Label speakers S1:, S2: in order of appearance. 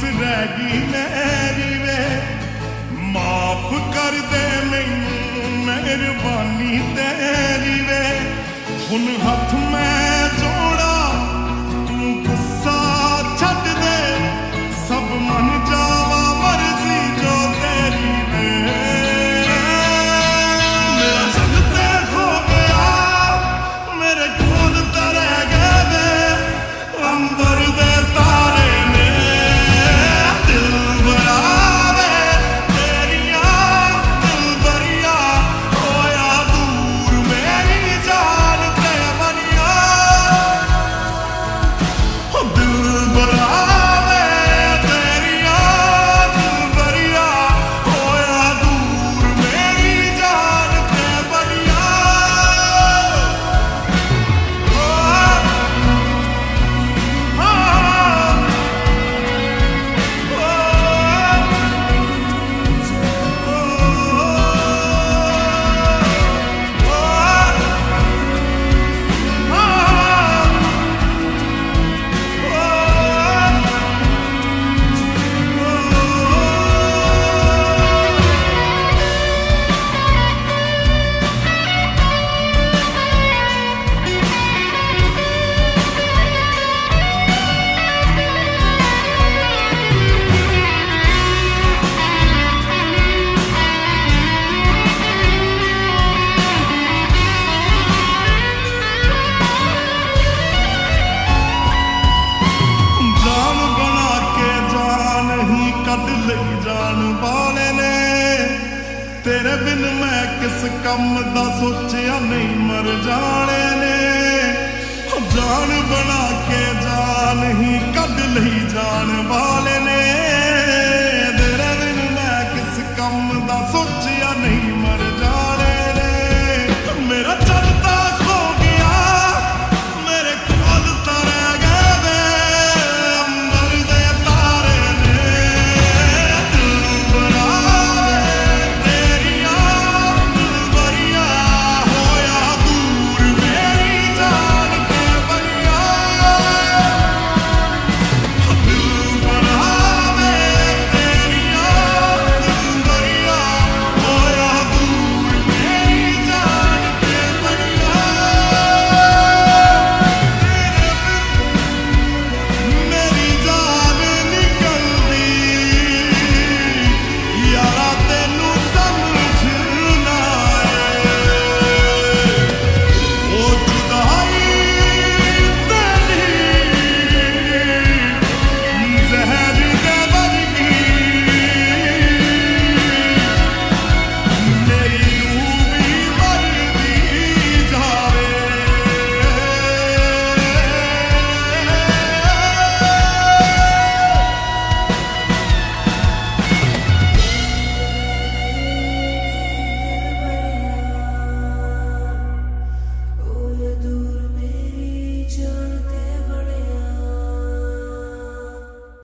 S1: रैगी मेरी वे माफ कर दे मैनू मेहरबानी तेरी वे हुन हथ मैं जोड़ा तू गुस्सा छड्ड दे सब मन जावा मर्जी जो तेरी वे मेरा दिल ते खो गया मेरे कोल ते रह गए वे अंबर दे तारे ने दिल बड़ा वे तेरिया दिल बरिया होया दूर मेरी जान ते बनिया दिल बड़ा वे तेरिया दिल बरिया होया दूर मेरी जान ते बनिया जान बना के जान ही कद लई जान वाले ने तेरे बिन मैं किस कम दा सोचिया नहीं मर जाने ने जान बना के जान ही कद लई जान वाले ने